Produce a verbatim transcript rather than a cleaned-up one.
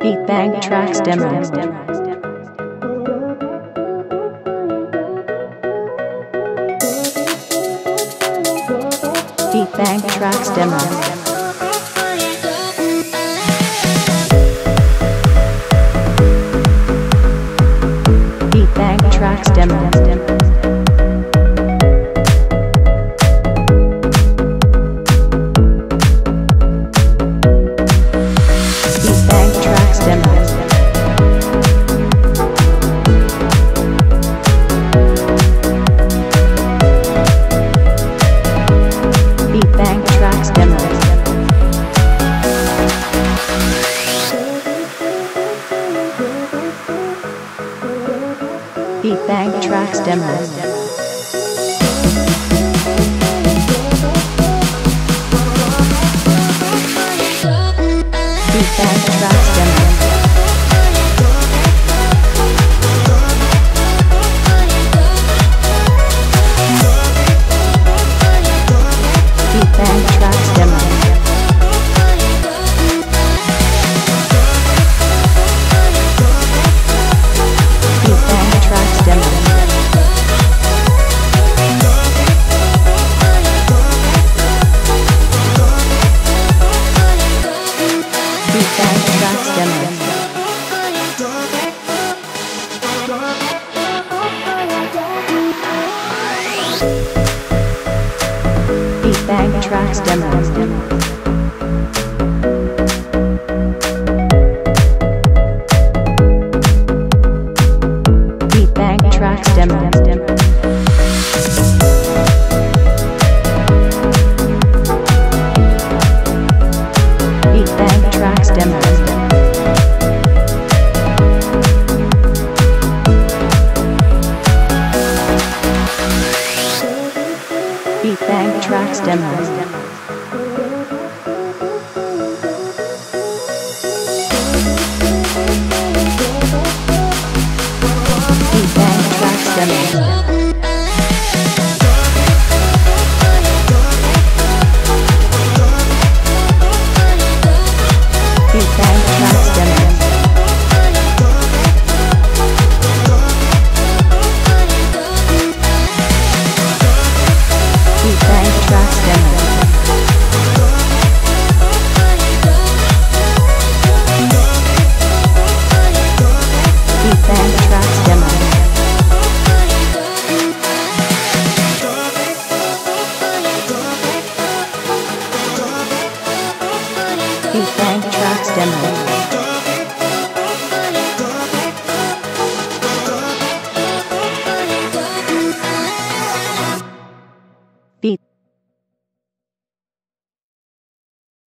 Beatbank Tracks Demo. Beatbank Tracks Demo. Beatbank Tracks Demo. Beatbank Tracks Demo. Beatbank Tracks Demo. Beatbank Tracks Demo. Beatbank Tracks Demo. Beatbank Tracks Demo. Beatbank Tracks Demo. Beatbank Tracks Demo. Beatbank Tracks Demo. Beatbank Tracks Demo. Beatbank Tracks Demo. Beatbank Tracks Demo. Beatbank Tracks Demo. Beatbank Tracks Demo. Beatbank Tracks Demo. Beatbank Tracks Demo. Beatbank Tracks Demo.